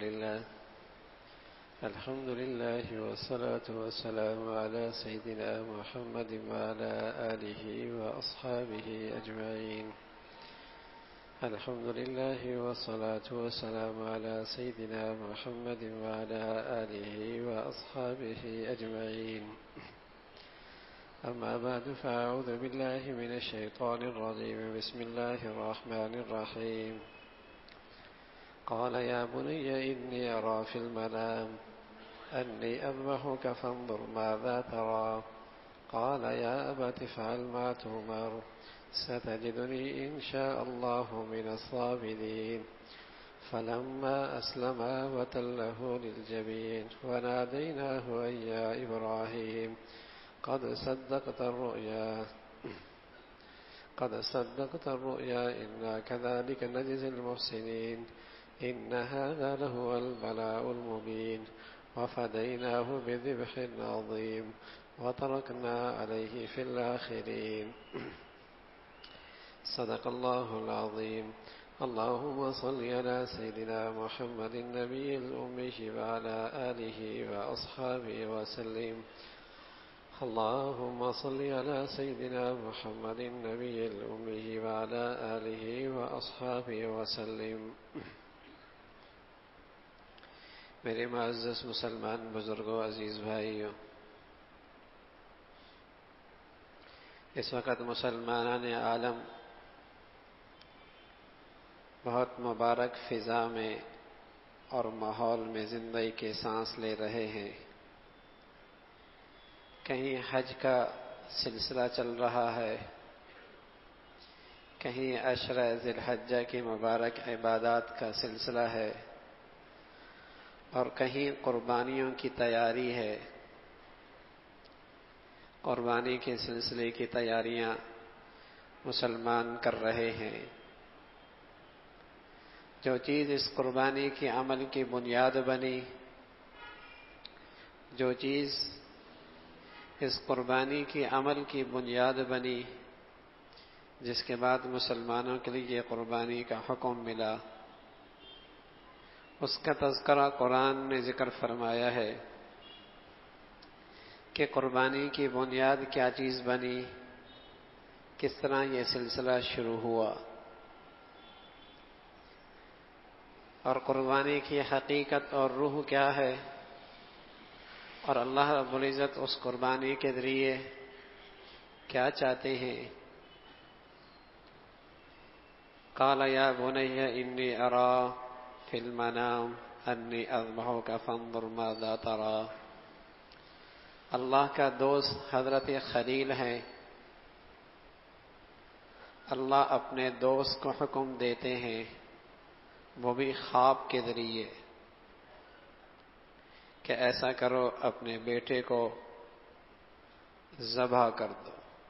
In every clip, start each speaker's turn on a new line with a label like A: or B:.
A: لله الحمد لله والصلاة والسلام على سيدنا محمد وعلى آله وأصحابه أجمعين. الحمد لله والصلاة والسلام على سيدنا محمد وعلى آله وأصحابه أجمعين. أما بعد فأعوذ بالله من الشيطان الرجيم. بسم الله الرحمن الرحيم. قال يا بني إني أرى في المنام أني أذبحك فانظر ماذا ترى. قال يا أبت افعل ما تؤمر ستجدني إن شاء الله من الصابرين. فلما أسلما وتله للجبين وناديناه أن يا إبراهيم قد صدقت الرؤيا إنا كذلك نجزي المحسنين. إن هذا لهو البلاء المبين. وفديناه بذبح عظيم وتركنا عليه في الآخرين. صدق الله العظيم. اللهم صل على سيدنا محمد النبي الأمي وعلى آله وأصحابه وسلم. اللهم صل على سيدنا محمد النبي الأمي وعلى آله وأصحابه وسلم. میرے معزز مسلمان بزرگوں، عزیز بھائیوں، اس وقت مسلمانان عالم بہت مبارک فضا میں اور ماحول میں زندگی کے سانس لے رہے ہیں۔ کہیں حج کا سلسلہ چل رہا ہے، کہیں عشرہ ذی الحجہ کی مبارک عبادات کا سلسلہ ہے، اور کہیں قربانیوں کی تیاری ہے۔ قربانی کے سلسلے کی تیاریاں مسلمان کر رہے ہیں۔ جو چیز اس قربانی کے عمل کی بنیاد بنی، جو چیز اس قربانی کی عمل کی بنیاد بنی، جس کے بعد مسلمانوں کے لیے قربانی کا حکم ملا، اس کا تذکرہ قرآن نے ذکر فرمایا ہے کہ قربانی کی بنیاد کیا چیز بنی، کس طرح یہ سلسلہ شروع ہوا، اور قربانی کی حقیقت اور روح کیا ہے، اور اللہ رب العزت اس قربانی کے ذریعے کیا چاہتے ہیں۔ قال یا بنی انی ارى فی المنام انی اذبحک فانظر ماذا ترى۔ اللہ کا دوست حضرت خلیل ہے۔ اللہ اپنے دوست کو حکم دیتے ہیں، وہ بھی خواب کے ذریعے، کہ ایسا کرو، اپنے بیٹے کو ذبح کر دو۔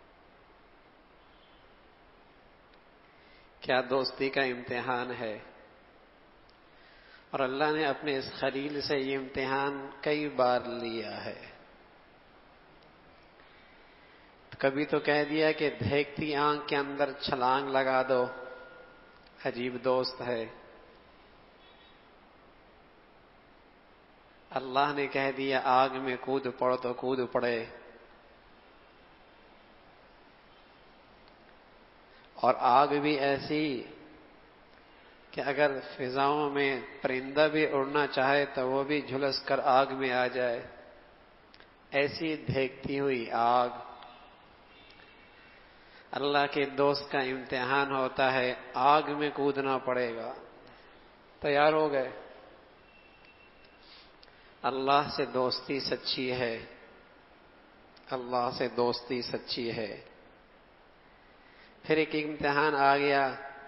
A: کیا دوستی کا امتحان ہے! اور اللہ نے اپنے اس خلیل سے یہ امتحان کئی بار لیا ہے۔ کبھی تو کہہ دیا کہ دیکھتی آنکھ کے اندر چھلانگ لگا دو، عجیب دوست ہے۔ اللہ نے کہہ دیا آگ میں کود پڑو تو کود پڑے، اور آگ بھی ایسی کہ اگر فضاؤں میں پرندہ بھی اڑنا چاہے تو وہ بھی جھلس کر آگ میں آ جائے، ایسی دھیکتی ہوئی آگ۔ اللہ کے دوست کا امتحان ہوتا ہے، آگ میں کودنا پڑے گا۔ تیار ہو گئے؟ اللہ سے دوستی سچی ہے، اللہ سے دوستی سچی ہے۔ پھر ایک امتحان آ گیا،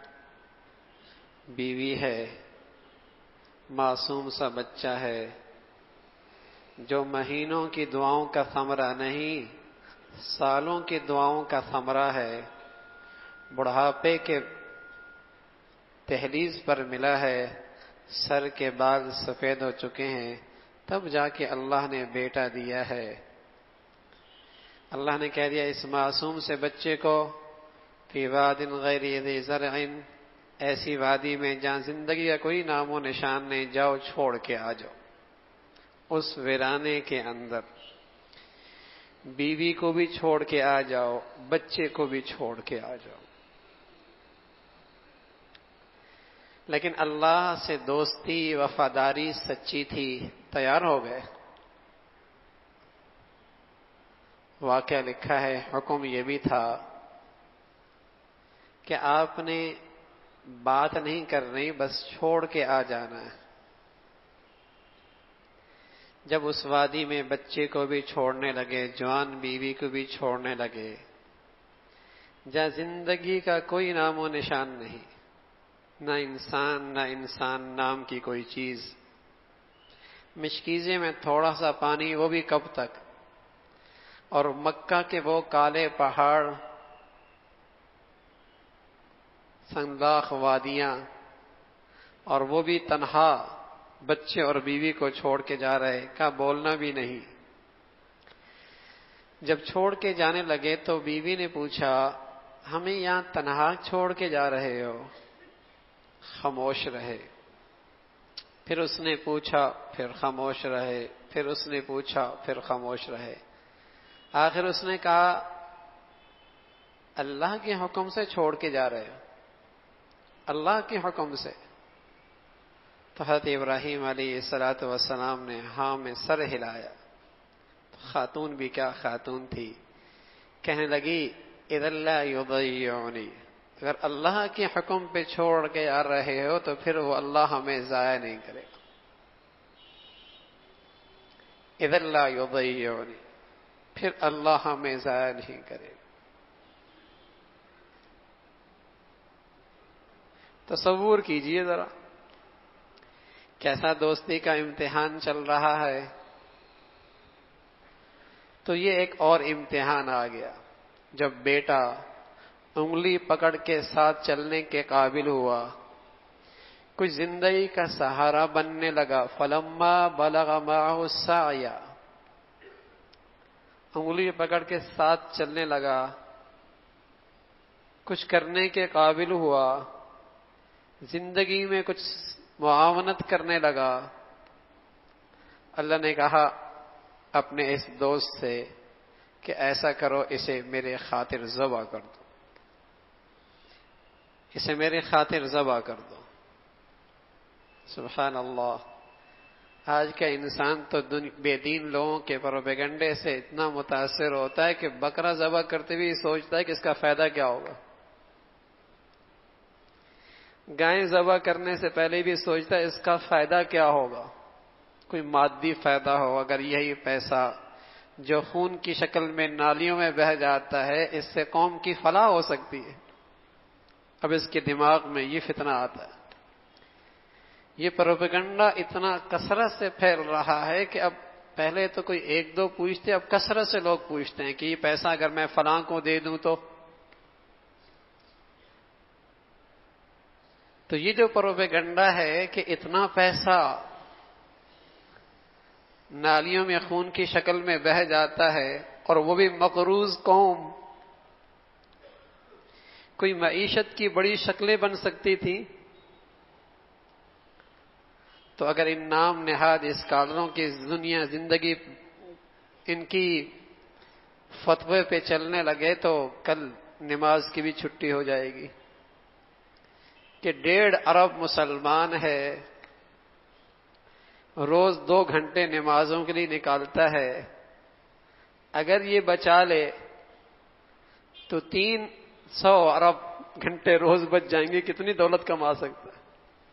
A: بیوی ہے، معصوم سا بچہ ہے، جو مہینوں کی دعاؤں کا ثمرہ نہیں، سالوں کی دعاؤں کا ثمرہ ہے۔ بڑھاپے کے دہلیز پر ملا ہے، سر کے بال سفید ہو چکے ہیں، تب جا کے اللہ نے بیٹا دیا ہے۔ اللہ نے کہہ دیا اس معصوم سے بچے کو فی واد غیر ذی زرع ایسی وادی میں جہاں زندگی کا کوئی نام و نشان نہیں، جاؤ چھوڑ کے آ جاؤ۔ اس ویرانے کے اندر بیوی کو بھی چھوڑ کے آ جاؤ، بچے کو بھی چھوڑ کے آ جاؤ، لیکن اللہ سے دوستی وفاداری سچی تھی، تیار ہو گئے۔ واقعہ لکھا ہے، حکم یہ بھی تھا کہ آپ نے بات نہیں کرنی، بس چھوڑ کے آ جانا ہے۔ جب اس وادی میں بچے کو بھی چھوڑنے لگے، جوان بیوی کو بھی چھوڑنے لگے، جہاں زندگی کا کوئی نام و نشان نہیں، نہ انسان نام کی کوئی چیز، مشکیزے میں تھوڑا سا پانی، وہ بھی کب تک، اور مکہ کے وہ کالے پہاڑ، سنگلاخ وادیاں، اور وہ بھی تنہا، بچے اور بیوی کو چھوڑ کے جا رہے، کا بولنا بھی نہیں۔ جب چھوڑ کے جانے لگے تو بیوی نے پوچھا، ہمیں یہاں تنہا چھوڑ کے جا رہے ہو؟ خاموش رہے۔ پھر اس نے پوچھا، پھر خاموش رہے، پھر اس نے پوچھا، پھر خاموش رہے۔ آخر اس نے کہا، اللہ کے حکم سے چھوڑ کے جا رہے ہو؟ اللہ کے حکم سے؟ تو حضرت ابراہیم علیہ السلام نے ہاں میں سر ہلایا۔ خاتون بھی کیا خاتون تھی، کہنے لگی، اذا لا یضیعنی، اگر اللہ کے حکم پہ چھوڑ کے آ رہے ہو تو پھر وہ اللہ ہمیں ضائع نہیں کرے گا۔ اذا لا یضیعنی، پھر اللہ ہمیں ضائع نہیں کرے گا۔ تصور کیجئے ذرا، کیسا دوستی کا امتحان چل رہا ہے۔ تو یہ ایک اور امتحان آ گیا، جب بیٹا انگلی پکڑ کے ساتھ چلنے کے قابل ہوا، کچھ زندگی کا سہارا بننے لگا، فلما بلغ معه السعی، انگلی پکڑ کے ساتھ چلنے لگا، کچھ کرنے کے قابل ہوا، زندگی میں کچھ معاونت کرنے لگا، اللہ نے کہا اپنے اس دوست سے کہ ایسا کرو، اسے میرے خاطر ذبح کر دو، اسے میرے خاطر ذبح کر دو۔ سبحان اللہ، آج کا انسان تو بے دین لوگوں کے پروپیگنڈے سے اتنا متاثر ہوتا ہے کہ بکرا ذبح کرتے ہوئے سوچتا ہے کہ اس کا فائدہ کیا ہوگا، گائے ذبح کرنے سے پہلے بھی سوچتا ہے اس کا فائدہ کیا ہوگا، کوئی مادی فائدہ ہو، اگر یہی پیسہ جو خون کی شکل میں نالیوں میں بہہ جاتا ہے، اس سے قوم کی فلاح ہو سکتی ہے۔ اب اس کے دماغ میں یہ فتنہ آتا ہے، یہ پروپیگنڈا اتنا کثرت سے پھیل رہا ہے کہ اب پہلے تو کوئی ایک دو پوچھتے، اب کثرت سے لوگ پوچھتے ہیں کہ یہ پیسہ اگر میں فلاں کو دے دوں تو یہ جو پروپیگنڈا ہے کہ اتنا پیسہ نالیوں میں خون کی شکل میں بہہ جاتا ہے، اور وہ بھی مقروض قوم، کوئی معیشت کی بڑی شکلیں بن سکتی تھی، تو اگر ان نام نہاد اسکالروں کی دنیا زندگی ان کی فتوے پہ چلنے لگے تو کل نماز کی بھی چھٹی ہو جائے گی، کہ 1.5 ارب مسلمان ہے، روز 2 گھنٹے نمازوں کے لیے نکالتا ہے، اگر یہ بچا لے تو 300 ارب گھنٹے روز بچ جائیں گے، کتنی دولت کما سکتا ہے،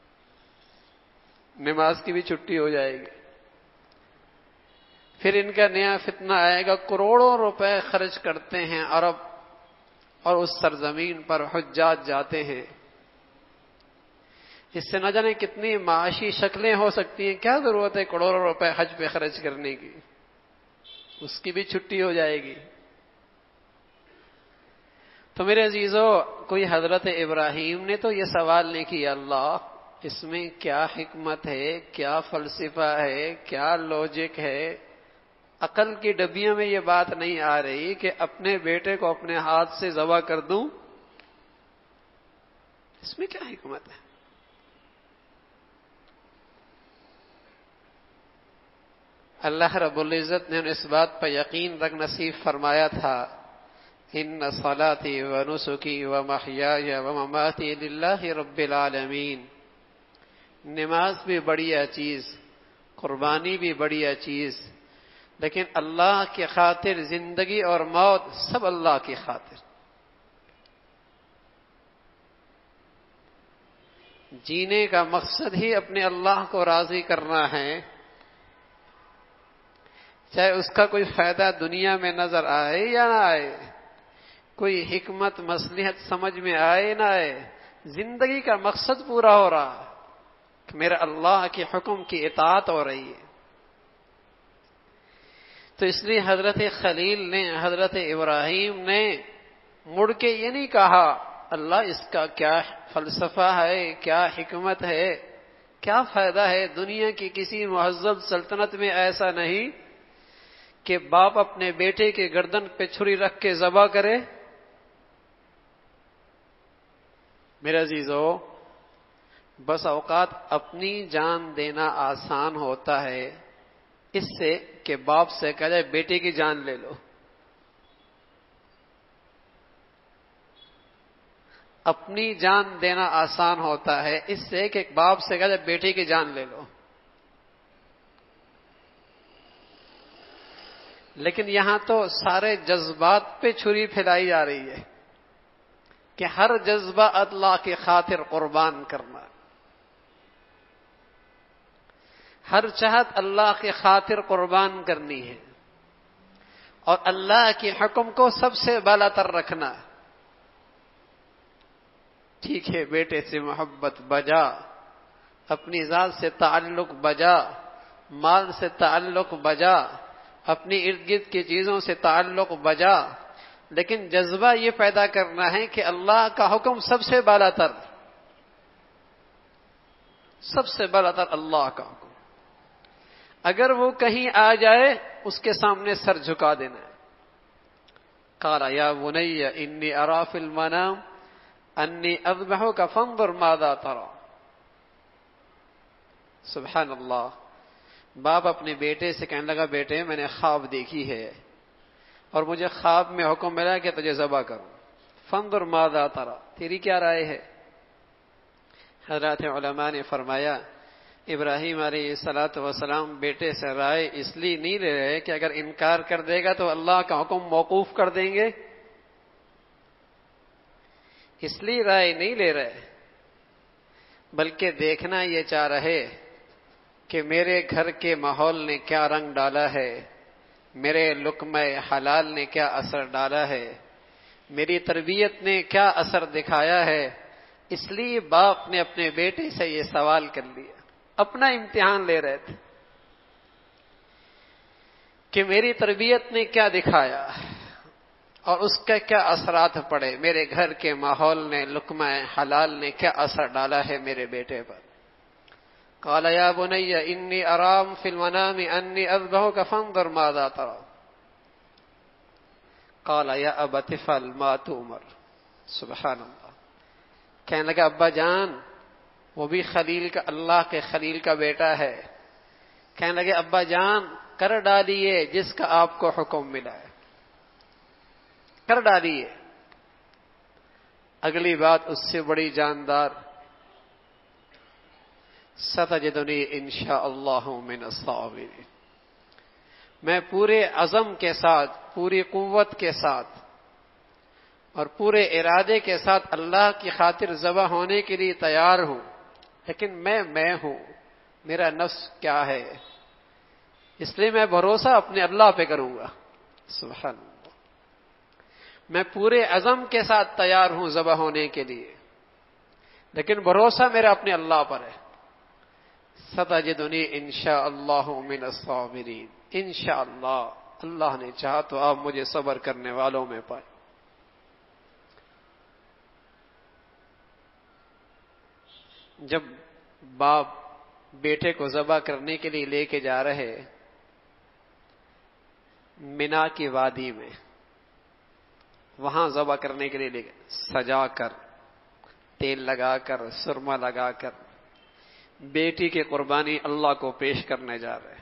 A: نماز کی بھی چھٹی ہو جائے گی۔ پھر ان کا نیا فتنہ آئے گا، کروڑوں روپے خرچ کرتے ہیں عرب، اور اس سرزمین پر حجاج جاتے ہیں، اس سے نہ جانے کتنی معاشی شکلیں ہو سکتی ہیں، کیا ضرورت ہے کروڑوں روپے حج پہ خرچ کرنے کی، اس کی بھی چھٹی ہو جائے گی۔ تو میرے عزیزو، کوئی حضرت ابراہیم نے تو یہ سوال نہیں کیا، اللہ اس میں کیا حکمت ہے، کیا فلسفہ ہے، کیا لوجک ہے، عقل کی ڈبیوں میں یہ بات نہیں آ رہی کہ اپنے بیٹے کو اپنے ہاتھ سے ذبح کر دوں۔ اس میں کیا حکمت ہے؟ اللہ رب العزت نے اس بات پر یقین رکھ نصیب فرمایا تھا، ان صلاتی و نسکی و محیای و مماتی للہ رب العالمین. نماز بھی بڑھیا چیز، قربانی بھی بڑھیا چیز، لیکن اللہ کی خاطر زندگی اور موت سب اللہ کی خاطر. جینے کا مقصد ہی اپنے اللہ کو راضی کرنا ہے، چاہے اس کا کوئی فائدہ دنیا میں نظر آئے یا نہ آئے، کوئی حکمت مصلحت سمجھ میں آئے نہ آئے، زندگی کا مقصد پورا ہو رہا کہ میرا اللہ کے حکم کی اطاعت ہو رہی ہے. تو اس لیے حضرت خلیل نے، حضرت ابراہیم نے مڑ کے یہ نہیں کہا اللہ اس کا کیا فلسفہ ہے، کیا حکمت ہے، کیا فائدہ ہے. دنیا کی کسی مہذب سلطنت میں ایسا نہیں کہ باپ اپنے بیٹے کے گردن پہ چھری رکھ کے ذبح کرے. میرے عزیزو، بس اوقات اپنی جان دینا آسان ہوتا ہے اس سے کہ باپ سے کہا جائے بیٹے کی جان لے لو. اپنی جان دینا آسان ہوتا ہے اس سے کہ باپ سے کہا جائے بیٹے کی جان لے لو. لیکن یہاں تو سارے جذبات پہ چھری پھیلائی جا رہی ہے کہ ہر جذبہ اللہ کی خاطر قربان کرنا، ہر چاہت اللہ کی خاطر قربان کرنی ہے، اور اللہ کے حکم کو سب سے بالا تر رکھنا. ٹھیک ہے، بیٹے سے محبت بجا، اپنی ذات سے تعلق بجا، مال سے تعلق بجا، اپنی ارد گرد کی چیزوں سے تعلق بجا، لیکن جذبہ یہ پیدا کرنا ہے کہ اللہ کا حکم سب سے بالا تر، سب سے بالا تر اللہ کا حکم. اگر وہ کہیں آ جائے اس کے سامنے سر جھکا دینا ہے. قال یا بنی انی ارا فی المنام انی اذبحک فانظر ماذا تری. سبحان اللہ. باپ اپنے بیٹے سے کہنے لگا بیٹے میں نے خواب دیکھی ہے اور مجھے خواب میں حکم ملا کہ تجھے ذبح کروں. فانظر ماذا تری، تیری کیا رائے ہے؟ حضرات علماء نے فرمایا ابراہیم علیہ الصلوۃ والسلام بیٹے سے رائے اس لیے نہیں لے رہے کہ اگر انکار کر دے گا تو اللہ کا حکم موقوف کر دیں گے، اس لیے رائے نہیں لے رہے، بلکہ دیکھنا یہ چاہ رہے کہ میرے گھر کے ماحول نے کیا رنگ ڈالا ہے، میرے لقمہ حلال نے کیا اثر ڈالا ہے، میری تربیت نے کیا اثر دکھایا ہے. اس لیے باپ نے اپنے بیٹے سے یہ سوال کر لیا، اپنا امتحان لے رہے تھے کہ میری تربیت نے کیا دکھایا اور اس کا کیا اثرات پڑے، میرے گھر کے ماحول نے، لقمہ حلال نے کیا اثر ڈالا ہے میرے بیٹے پر. قال یا بنی انی ارام فی المنام انی اذبحک فانظر ماذا تری. قال یا ابت افعل ما تؤمر. سبحان اللہ. کہنے لگا ابا جان، وہ بھی خلیل کا، اللہ کے خلیل کا بیٹا ہے، کہنے لگے ابا جان کر ڈالیے جس کا آپ کو حکم ملا ہے، کر ڈالیے. اگلی بات اس سے بڑی جاندار، ستجدنی انشاء اللہ من الصابرین. میں پورے عزم کے ساتھ، پوری قوت کے ساتھ اور پورے ارادے کے ساتھ اللہ کی خاطر ذبح ہونے کے لیے تیار ہوں، لیکن میں ہوں، میرا نفس کیا ہے، اس لیے میں بھروسہ اپنے اللہ پہ کروں گا. سبحان اللہ. میں پورے عزم کے ساتھ تیار ہوں ذبح ہونے کے لیے، لیکن بھروسہ میرا اپنے اللہ پر ہے. ستجدنی انشاء اللہ من الصابرین. انشاءاللہ، اللہ نے چاہا تو آپ مجھے صبر کرنے والوں میں پائیں. جب باپ بیٹے کو ذبح کرنے کے لیے لے کے جا رہے مینا کی وادی میں، وہاں ذبح کرنے کے لیے لے گئے، سجا کر
B: تیل لگا کر، سرما لگا کر بیٹی کی قربانی اللہ کو پیش کرنے جا رہے ہیں۔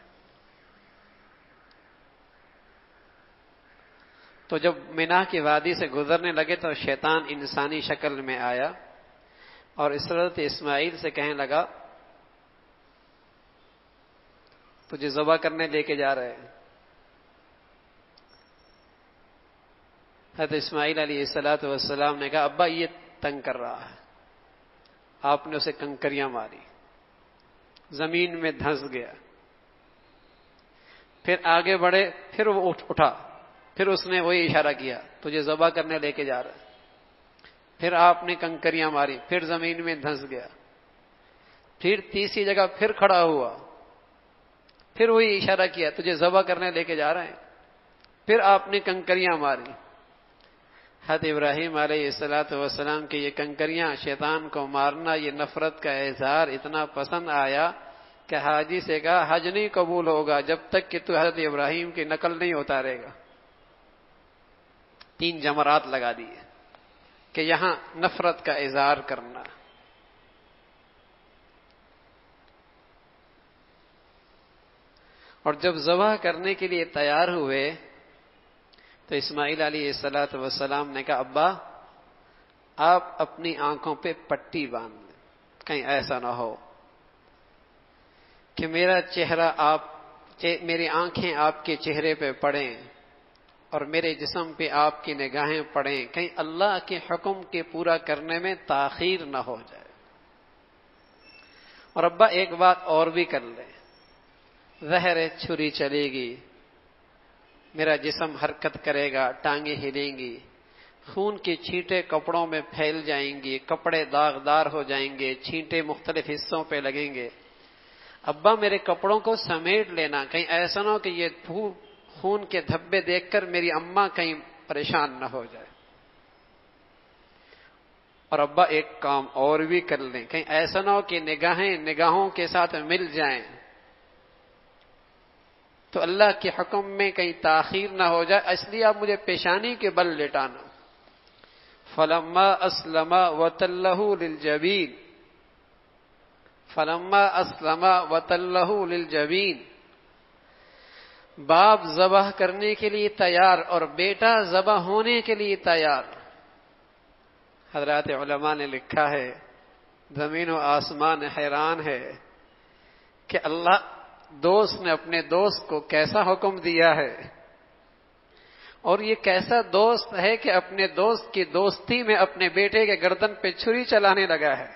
B: تو جب مینا کی وادی سے گزرنے لگے تو شیطان انسانی شکل میں آیا اور حضرت اسماعیل سے کہنے لگا تجھے ذبح کرنے لے کے جا رہے ہیں۔ حضرت اسماعیل علیہ السلام نے کہا ابا یہ تنگ کر رہا ہے۔ آپ نے اسے کنکریاں ماری، زمین میں دھنس گیا۔ پھر آگے بڑھے، پھر وہ اٹھا، پھر اس نے وہی اشارہ کیا تجھے ذبح کرنے لے کے جا رہا ہے۔ پھر آپ نے کنکریاں ماری، پھر زمین میں دھنس گیا۔ پھر تیسری جگہ پھر کھڑا ہوا، پھر وہی اشارہ کیا تجھے ذبح کرنے لے کے جا رہے ہیں۔ پھر آپ نے کنکریاں ماری۔ حضرت ابراہیم علیہ السلام کی یہ کنکریاں، شیطان کو مارنا، یہ نفرت کا اظہار اتنا پسند آیا کہ حاجی سے کہا حج نہیں قبول ہوگا جب تک کہ تو حضرت ابراہیم کی نقل نہیں اتارے گا۔ 3 جمرات لگا دیے کہ یہاں نفرت کا اظہار کرنا۔ اور جب ذبح کرنے کے لیے تیار ہوئے تو اسماعیل علیہ السلام نے کہا ابا آپ اپنی آنکھوں پہ پٹی باندھ لیں، کہیں ایسا نہ ہو کہ میری آنکھیں آپ کے چہرے پہ پڑیں اور میرے جسم پہ آپ کی نگاہیں پڑیں، کہیں اللہ کے حکم کے پورا کرنے میں تاخیر نہ ہو جائے۔ اور ابا ایک بات اور بھی کر لیں، ظاہر ہے چھری چلے گی، میرا جسم حرکت کرے گا، ٹانگیں ہلیں گی، خون کی چھینٹیں کپڑوں میں پھیل جائیں گی، کپڑے داغدار ہو جائیں گے، چھینٹیں مختلف حصوں پہ لگیں گے۔ ابا میرے کپڑوں کو سمیٹ لینا، کہیں ایسا نہ ہو کہ یہ خون کے دھبے دیکھ کر میری اماں کہیں پریشان نہ ہو جائے۔ اور ابا ایک کام اور بھی کر لیں، کہیں ایسا نہ ہو کہ نگاہیں نگاہوں کے ساتھ مل جائیں تو اللہ کے حکم میں کہیں تاخیر نہ ہو جائے، اس لیے آپ مجھے پیشانی کے بل لٹانا۔ فلما اسلم وتلہ للجبین، فلما اسلم وتلہ للجبین، باپ ذبح کرنے کے لیے تیار اور بیٹا ذبح ہونے کے لیے تیار۔ حضرات علماء نے لکھا ہے زمین و آسمان حیران ہے کہ اللہ دوست نے اپنے دوست کو کیسا حکم دیا ہے، اور یہ کیسا دوست ہے کہ اپنے دوست کی دوستی میں اپنے بیٹے کے گردن پہ چھری چلانے لگا ہے۔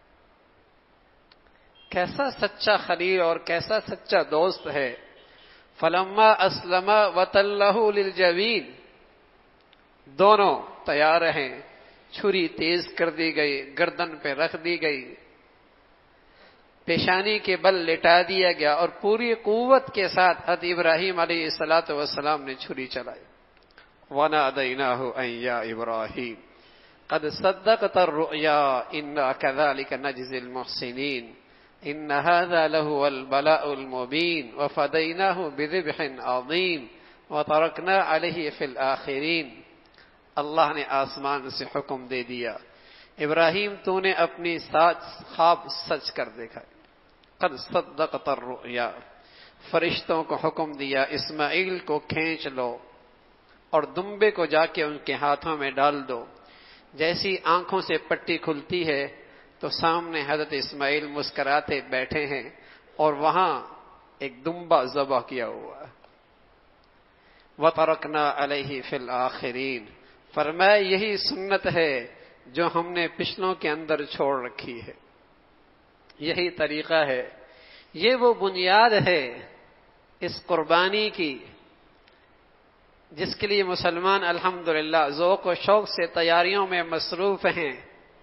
B: کیسا سچا خلیل اور کیسا سچا دوست ہے۔ فلما اسلم وتلہ للجبین، دونوں تیار ہیں، چھری تیز کر دی گئی، گردن پہ رکھ دی گئی، پیشانی کے بل لٹا دیا گیا، اور پوری قوت کے ساتھ حضرت ابراہیم علیہ السلام نے چھری چلائی۔ وَنَادَيْنَاهُ أَن يَا إِبْرَاهِيمُ قَدْ صَدَّقْتَ الرُّؤْيَا إِنَّا كَذَلِكَ نَجْزِي الْمُحْسِنِينَ إِنَّ هَذَا لَهُوَ الْبَلَاءُ الْمُبِينُ وَفَدَيْنَاهُ بِذِبْحٍ عَظِيمٍ وَتَرَكْنَا عَلَيْهِ فِي الْآخِرِينَ۔ اللہ نے آسمان سے حکم دے دیا ابراہیم تو نے اپنی خواب سچ کر دیکھا۔ قد صدقت الرؤیا، فرشتوں کو حکم دیا اسماعیل کو کھینچ لو اور دمبے کو جا کے ان کے ہاتھوں میں ڈال دو۔ جیسی آنکھوں سے پٹی کھلتی ہے تو سامنے حضرت اسماعیل مسکراتے بیٹھے ہیں اور وہاں ایک دمبا ذبح کیا ہوا ہے۔ وَتَرَكْنَا عَلَيْهِ فِي الْآخِرِينَ، فرمایا یہی سنت ہے جو ہم نے پچھلوں کے اندر چھوڑ رکھی ہے، یہی طریقہ ہے، یہ وہ بنیاد ہے اس قربانی کی جس کے لیے مسلمان الحمدللہ ذوق و شوق سے تیاریوں میں مصروف ہیں،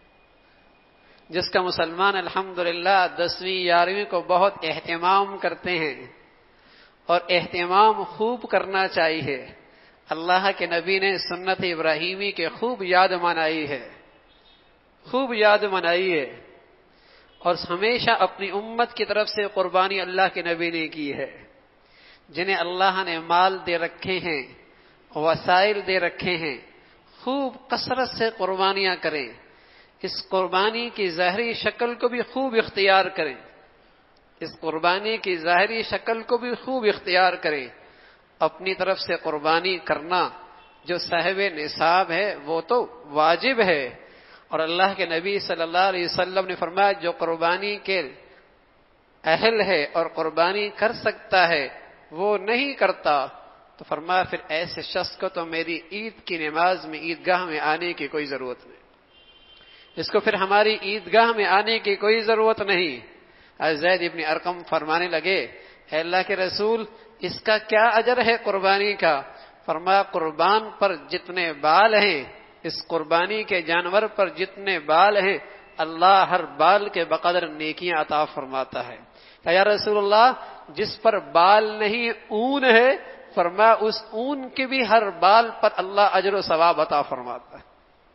B: جس کا مسلمان الحمدللہ 10ویں 11ویں کو بہت اہتمام کرتے ہیں، اور اہتمام خوب کرنا چاہیے۔ اللہ کے نبی نے سنت ابراہیمی کے خوب یاد منائی ہے، خوب یاد منائی ہے، اور ہمیشہ اپنی امت کی طرف سے قربانی اللہ کے نبی نے کی ہے۔ جنہیں اللہ نے مال دے رکھے ہیں، وسائل دے رکھے ہیں، خوب کثرت سے قربانیاں کریں، اس قربانی کی ظاہری شکل کو بھی خوب اختیار کریں، اس قربانی کی ظاہری شکل کو بھی خوب اختیار کریں۔ اپنی طرف سے قربانی کرنا جو صاحب نصاب ہے وہ تو واجب ہے، اور اللہ کے نبی صلی اللہ علیہ وسلم نے فرمایا جو قربانی کے اہل ہے اور قربانی کر سکتا ہے وہ نہیں کرتا، تو فرمایا پھر ایسے شخص کو تو میری عید کی نماز میں عیدگاہ میں آنے کی کوئی ضرورت نہیں، اس کو پھر ہماری عیدگاہ میں آنے کی کوئی ضرورت نہیں۔ زید ابن ارقم فرمانے لگے اے اللہ کے رسول اس کا کیا اجر ہے قربانی کا؟ فرمایا قربان پر جتنے بال ہیں، اس قربانی کے جانور پر جتنے بال ہیں، اللہ ہر بال کے بقدر نیکیاں عطا فرماتا ہے۔ کہ یا رسول اللہ جس پر بال نہیں اون ہے، فرمایا اس اون کے بھی ہر بال پر اللہ اجر و ثواب عطا فرماتا ہے۔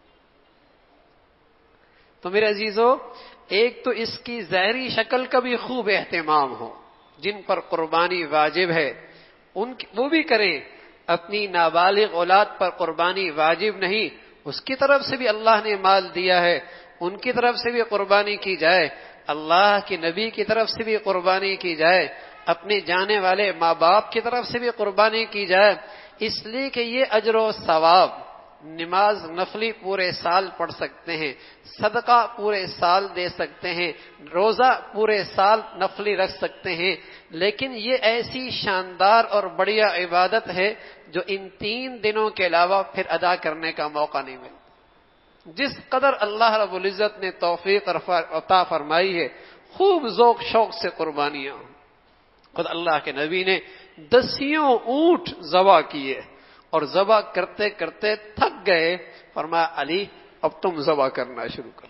B: تو میرے عزیزو، ایک تو اس کی ظاہری شکل کا بھی خوب اہتمام ہو، جن پر قربانی واجب ہے وہ بھی کریں، اپنی نابالغ اولاد پر قربانی واجب نہیں، اس کی طرف سے بھی اللہ نے مال دیا ہے، ان کی طرف سے بھی قربانی کی جائے، اللہ کے نبی کی طرف سے بھی قربانی کی جائے، اپنے جانے والے ماں باپ کی طرف سے بھی قربانی کی جائے، اس لیے کہ یہ اجر و ثواب، نماز نفلی پورے سال پڑھ سکتے ہیں، صدقہ پورے سال دے سکتے ہیں، روزہ پورے سال نفلی رکھ سکتے ہیں، لیکن یہ ایسی شاندار اور بڑھیا عبادت ہے جو ان 3 دنوں کے علاوہ پھر ادا کرنے کا موقع نہیں ملتا۔ جس قدر اللہ رب العزت نے توفیق عطا فرمائی ہے، خوب ذوق شوق سے قربانیاں، خود اللہ کے نبی نے 10 اونٹ ذبح کیے اور ذبح کرتے کرتے تھک گئے، فرمایا علی اب تم ذبح کرنا شروع کرو،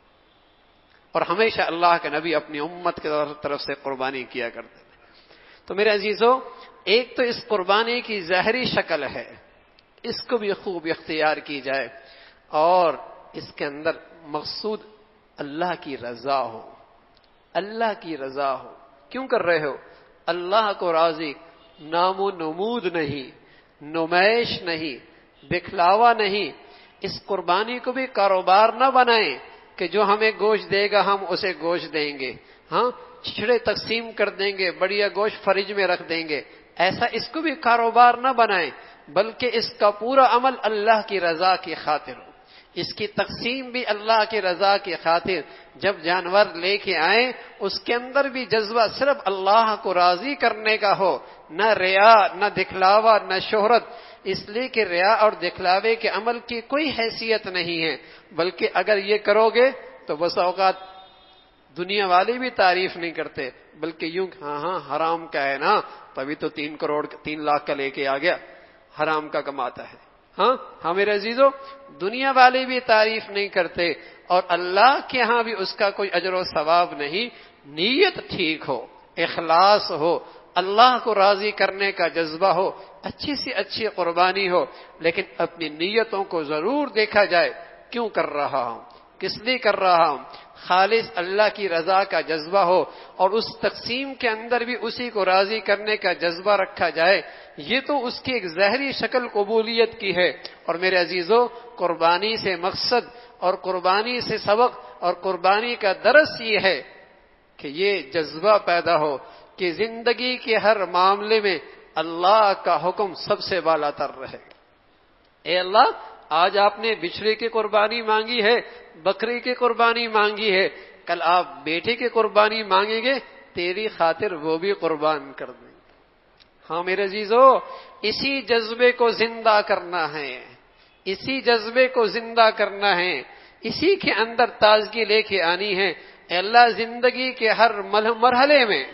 B: اور ہمیشہ اللہ کے نبی اپنی امت کی طرف سے قربانی کیا کرتے تھے۔ تو میرے عزیزو، ایک تو اس قربانی کی ظاہری شکل ہے، اس کو بھی خوب اختیار کی جائے، اور اس کے اندر مقصود اللہ کی رضا ہو، اللہ کی رضا ہو۔ کیوں کر رہے ہو؟ اللہ کو راضی، نام و نمود نہیں، نمائش نہیں، دکھلاوا نہیں۔ اس قربانی کو بھی کاروبار نہ بنائیں کہ جو ہمیں گوشت دے گا ہم اسے گوشت دیں گے، ہاں چھڑے تقسیم کر دیں گے، بڑھیا گوشت فریج میں رکھ دیں گے، ایسا اس کو بھی کاروبار نہ بنائیں، بلکہ اس کا پورا عمل اللہ کی رضا کی خاطر ہو، اس کی تقسیم بھی اللہ کی رضا کی خاطر۔ جب جانور لے کے آئیں اس کے اندر بھی جذبہ صرف اللہ کو راضی کرنے کا ہو، نہ ریا، نہ دکھلاوا، نہ شہرت، اس لیے کہ ریا اور دکھلاوے کے عمل کی کوئی حیثیت نہیں ہے، بلکہ اگر یہ کرو گے تو بس اوقات دنیا والے بھی تعریف نہیں کرتے، بلکہ یوں ہاں حرام کا ہے نا، تبھی تو 3 لاکھ کا لے کے آ گیا، حرام کا کماتا ہے۔ ہاں میرے عزیزو، دنیا والے بھی تعریف نہیں کرتے، اور اللہ کے ہاں بھی اس کا کوئی اجر و ثواب نہیں۔ نیت ٹھیک ہو، اخلاص ہو، اللہ کو راضی کرنے کا جذبہ ہو، اچھی سی اچھی قربانی ہو، لیکن اپنی نیتوں کو ضرور دیکھا جائے، کیوں کر رہا ہوں، کس لیے کر رہا ہوں، خالص اللہ کی رضا کا جذبہ ہو، اور اس تقسیم کے اندر بھی اسی کو راضی کرنے کا جذبہ رکھا جائے، یہ تو اس کی ایک ظاہری شکل قبولیت کی ہے۔ اور میرے عزیزو، قربانی سے مقصد اور قربانی سے سبق اور قربانی کا درس یہ ہے کہ یہ جذبہ پیدا ہو کہ زندگی کے ہر معاملے میں اللہ کا حکم سب سے بالا تر رہے۔ اے اللہ، آج آپ نے بچڑے کی قربانی مانگی ہے، بکری کی قربانی مانگی ہے، کل آپ بیٹے کی قربانی مانگیں گے، تیری خاطر وہ بھی قربان کر دیں گے۔ ہاں میرے عزیزو، اسی جذبے کو زندہ کرنا ہے، اسی جذبے کو زندہ کرنا ہے، اسی کے اندر تازگی لے کے آنی ہے۔ اے اللہ، زندگی کے ہر مرحلے میں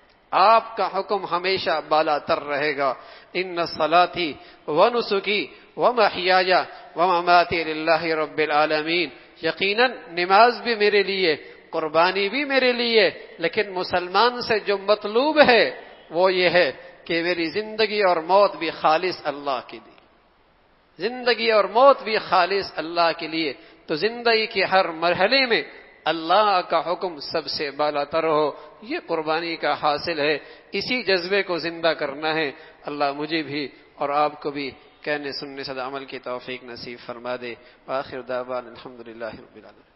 B: آپ کا حکم ہمیشہ بالا تر رہے گا۔ ان صلاتی ونسکی ومحیایا ومماتی للہ رب العالمین، یقیناً نماز بھی میرے لیے، قربانی بھی میرے لیے، لیکن مسلمان سے جو مطلوب ہے وہ یہ ہے کہ میری زندگی اور موت بھی خالص اللہ کے لیے، زندگی اور موت بھی خالص اللہ کے لیے۔ تو زندگی کے ہر مرحلے میں اللہ کا حکم سب سے بالا تر ہو، یہ قربانی کا حاصل ہے، اسی جذبے کو زندہ کرنا ہے۔ اللہ مجھے بھی اور آپ کو بھی کہنے سننے سے عمل کی توفیق نصیب فرما دے۔ وآخر دعوانا الحمدللہ رب العالمین۔